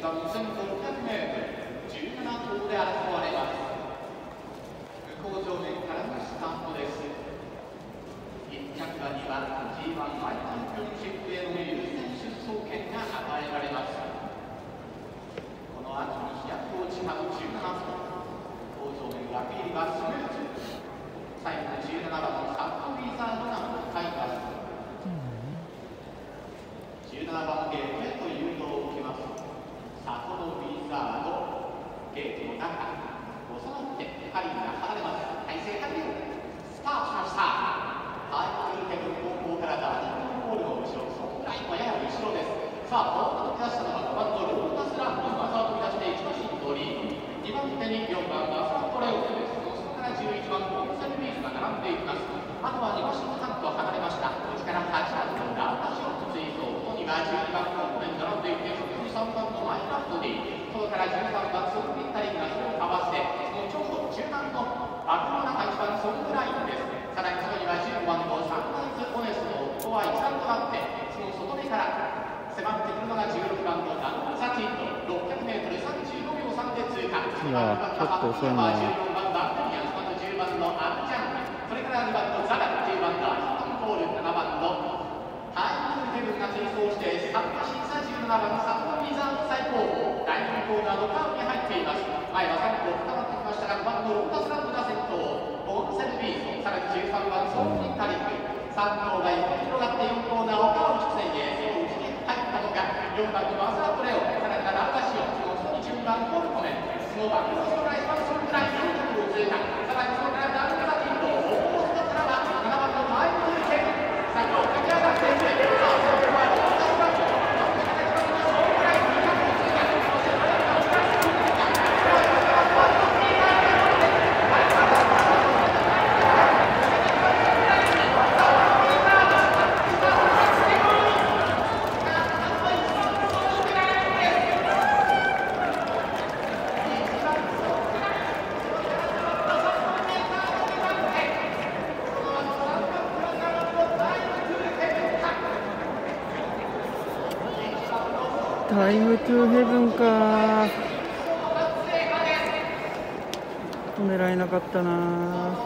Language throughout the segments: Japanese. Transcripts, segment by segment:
番 1600m、17頭で争われます。向こう上面からのスタートです。1着馬には G1 マイチャンピオンシップへの優先出走権が与えられます。この後に飛躍を誓う17頭、向こう上面枠入りはスムーズ。最後の17番のサットウィザードが向かいます。17番ゲートへと誘導を受けます。サトノウィザード、ゲートの中、収まって針が離れます。体勢完了。スタートしました。ハイブルヘブン方向からダーニングボールの後ろ、そのラインはやや後ろです。さあ、ボールが飛び出したのは5番のロータスランプ、技を飛び出して1馬身取り、2番手に4番バスラントレオンです。その下から11番コンセルビーズが並んでいきます。あとは2馬身半と離れました。内から8番のラウタシオンと追走、ここには12番コンペン並んでいて、そこに3番のマイラフトディ、外から13番ソングリッタリンがそれをかわして、そのちょうど中段の枠の中1番ソングラインです。さらにそこには15番のサンライズオネスト、ここは一段となって、その外目から迫ってくるのが16番のダンサチンと 600m35 秒3で通過。 いやちょっと遅いな。 14番バンデリアン、その10番のアンジャン、それから2番のザガ、10番のアリトンポール、7番のハイブルヘブンが追走して、3馬身差17番サトノウィザード最高、第2コーナーのカーブに入っています。前は3頭深まってきましたが、5番のロータスランドが先頭、ボンセルビーソ、さらに13番ソンフリンタリング、3頭が横に広がって4コーナーをカーブ直線へ、その内に入ったのが4番のマスラットレオ、さらにラウタシオ、その下に12番コルコメン、そのバックの後ろから1番ソンフライ4着を通過、さらにそこからダンカラティンと大外からは7番のマイブルヘブン、先を駆け上がっていく。 タイムトゥーヘブンか、狙えなかったな。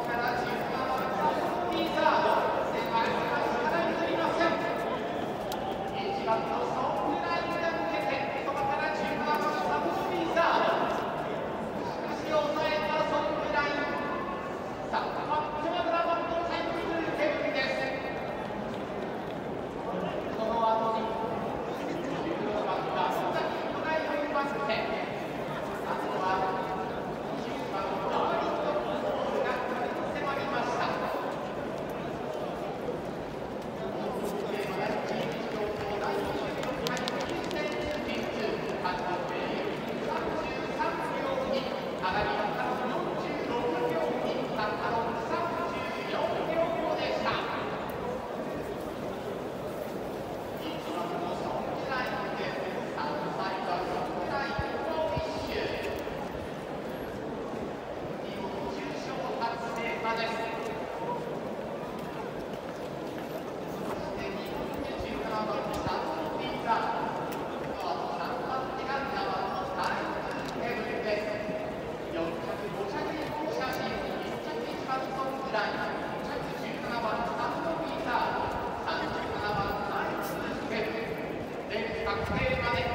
確定まで